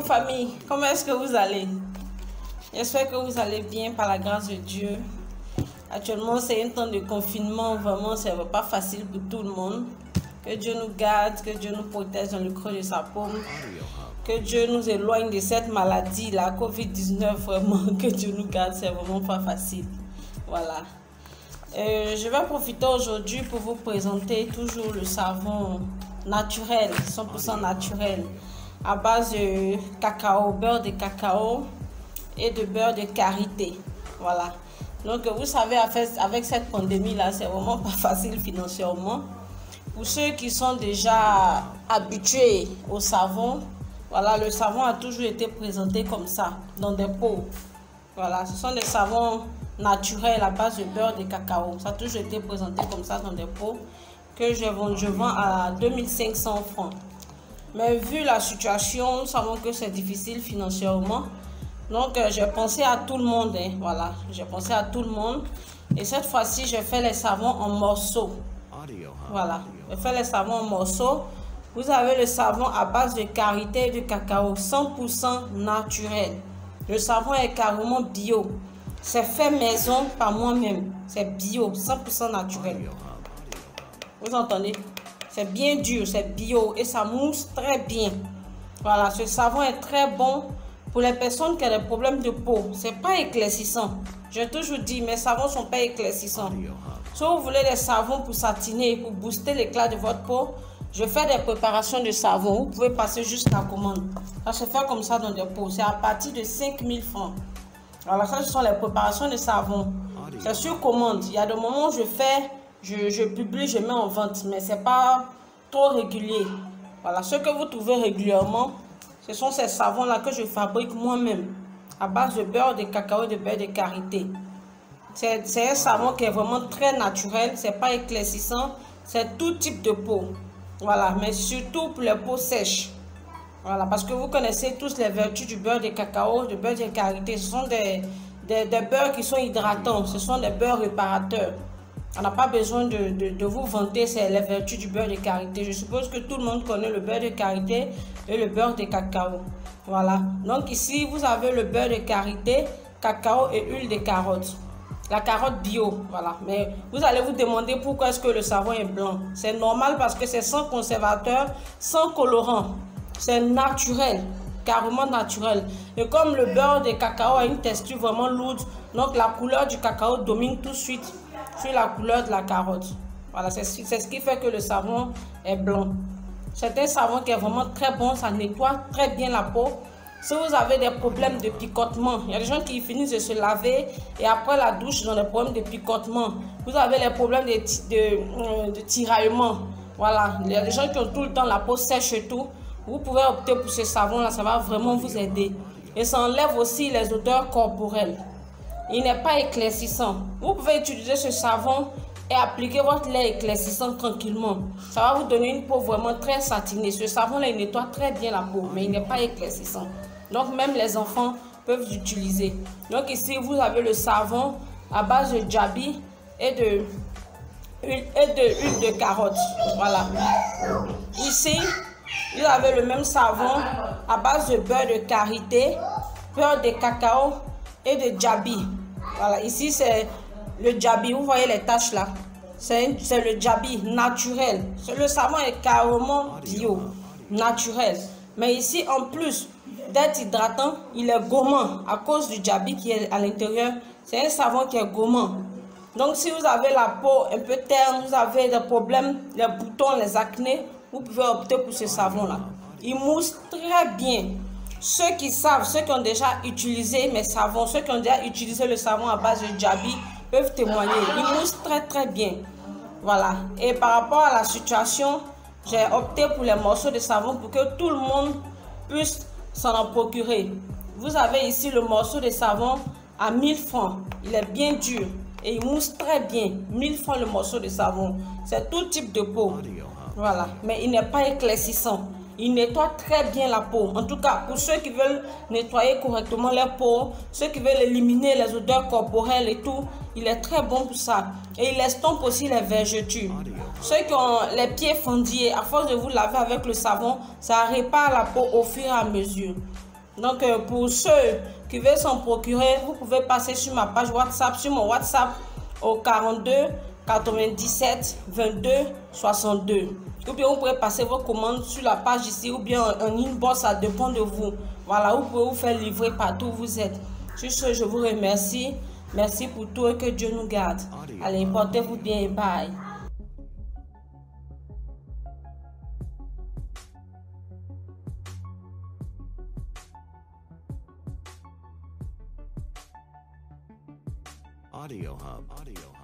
famille, comment est-ce que vous allez? J'espère que vous allez bien par la grâce de Dieu. Actuellement, c'est un temps de confinement, vraiment, c'est pas facile pour tout le monde. Que Dieu nous garde, que Dieu nous protège dans le creux de sa paume. Que Dieu nous éloigne de cette maladie, la COVID-19, vraiment, que Dieu nous garde, c'est vraiment pas facile. Voilà. Je vais profiter aujourd'hui pour vous présenter toujours le savon naturel, 100% naturel, à base de cacao, beurre de cacao et de beurre de karité. Voilà. Donc vous savez, avec cette pandémie-là, c'est vraiment pas facile financièrement. Pour ceux qui sont déjà habitués au savon, voilà, le savon a toujours été présenté comme ça, dans des pots. Voilà, ce sont des savons naturels à base de beurre de cacao. Ça a toujours été présenté comme ça dans des pots que je vends à 2500 francs. Mais vu la situation, nous savons que c'est difficile financièrement. Donc, j'ai pensé à tout le monde. Hein, voilà, j'ai pensé à tout le monde. Et cette fois-ci, je fais les savons en morceaux. Voilà, je fais les savons en morceaux. Vous avez le savon à base de karité et de cacao, 100% naturel. Le savon est carrément bio. C'est fait maison par moi-même. C'est bio, 100% naturel. Vous entendez? C'est bien dur, c'est bio et ça mousse très bien. Voilà, ce savon est très bon pour les personnes qui ont des problèmes de peau. C'est pas éclaircissant. J'ai toujours dit, mes savons sont pas éclaircissants. Si vous voulez des savons pour satiner, pour booster l'éclat de votre peau, je fais des préparations de savon. Vous pouvez passer juste la commande. Ça se fait comme ça dans des pots. C'est à partir de 5000 francs. Voilà, ça ce sont les préparations de savon. C'est sur commande. Il y a des moments où je publie, je mets en vente, mais c'est pas trop régulier. Voilà, ce que vous trouvez régulièrement, ce sont ces savons-là que je fabrique moi-même, à base de beurre de cacao et de beurre de karité. C'est un savon qui est vraiment très naturel, c'est pas éclaircissant, c'est tout type de peau. Voilà, mais surtout pour les peaux sèches. Voilà, parce que vous connaissez tous les vertus du beurre de cacao, du beurre de karité. Ce sont des beurres qui sont hydratants, ce sont des beurres réparateurs. On n'a pas besoin de vous vanter les vertus du beurre de karité. Je suppose que tout le monde connaît le beurre de karité et le beurre de cacao. Voilà, donc ici vous avez le beurre de karité, cacao et huile de carotte. La carotte bio, voilà. Mais vous allez vous demander pourquoi est-ce que le savon est blanc. C'est normal parce que c'est sans conservateur, sans colorant. C'est naturel, carrément naturel. Et comme le beurre de cacao a une texture vraiment lourde, donc la couleur du cacao domine tout de suite sur la couleur de la carotte. Voilà, c'est ce qui fait que le savon est blanc. C'est un savon qui est vraiment très bon, ça nettoie très bien la peau. Si vous avez des problèmes de picotement, il y a des gens qui finissent de se laver et après la douche, ils ont des problèmes de picotement. Vous avez les problèmes de tiraillement. Voilà, il y a des gens qui ont tout le temps la peau sèche et tout. Vous pouvez opter pour ce savon-là, ça va vraiment vous aider. Et ça enlève aussi les odeurs corporelles. Il n'est pas éclaircissant. Vous pouvez utiliser ce savon et appliquer votre lait éclaircissant tranquillement. Ça va vous donner une peau vraiment très satinée. Ce savon-là, il nettoie très bien la peau, mais il n'est pas éclaircissant. Donc, même les enfants peuvent l'utiliser. Donc, ici, vous avez le savon à base de djabi et de huile de carotte. Voilà. Ici, vous avez le même savon à base de beurre de karité, beurre de cacao et de djabi. Voilà, ici c'est le djabi, vous voyez les taches là. C'est le djabi naturel. Le savon est carrément bio, naturel. Mais ici, en plus d'être hydratant, il est gommant à cause du djabi qui est à l'intérieur. C'est un savon qui est gommant. Donc si vous avez la peau un peu terne, vous avez des problèmes, les boutons, les acnés, vous pouvez opter pour ce savon-là. Il mousse très bien. Ceux qui savent, ceux qui ont déjà utilisé mes savons, ceux qui ont déjà utilisé le savon à base de djabi peuvent témoigner. Il mousse très très bien. Voilà. Et par rapport à la situation, j'ai opté pour les morceaux de savon pour que tout le monde puisse s'en procurer. Vous avez ici le morceau de savon à 1000 francs. Il est bien dur et il mousse très bien. 1000 francs le morceau de savon. C'est tout type de peau. Voilà, mais il n'est pas éclaircissant. Il nettoie très bien la peau. En tout cas, pour ceux qui veulent nettoyer correctement leur peau, ceux qui veulent éliminer les odeurs corporelles et tout, il est très bon pour ça. Et il estompe aussi les vergetures. Ceux qui ont les pieds fendillés, à force de vous laver avec le savon, ça répare la peau au fur et à mesure. Donc, pour ceux qui veulent s'en procurer, vous pouvez passer sur ma page WhatsApp, sur mon WhatsApp au 42 97 22 62. Ou bien vous pouvez passer vos commandes sur la page ici ou bien en inbox, ça dépend de vous. Voilà, vous pouvez vous faire livrer partout où vous êtes. Sur ce, je vous remercie. Merci pour tout et que Dieu nous garde. Allez, portez-vous bien et bye. Audio Hub.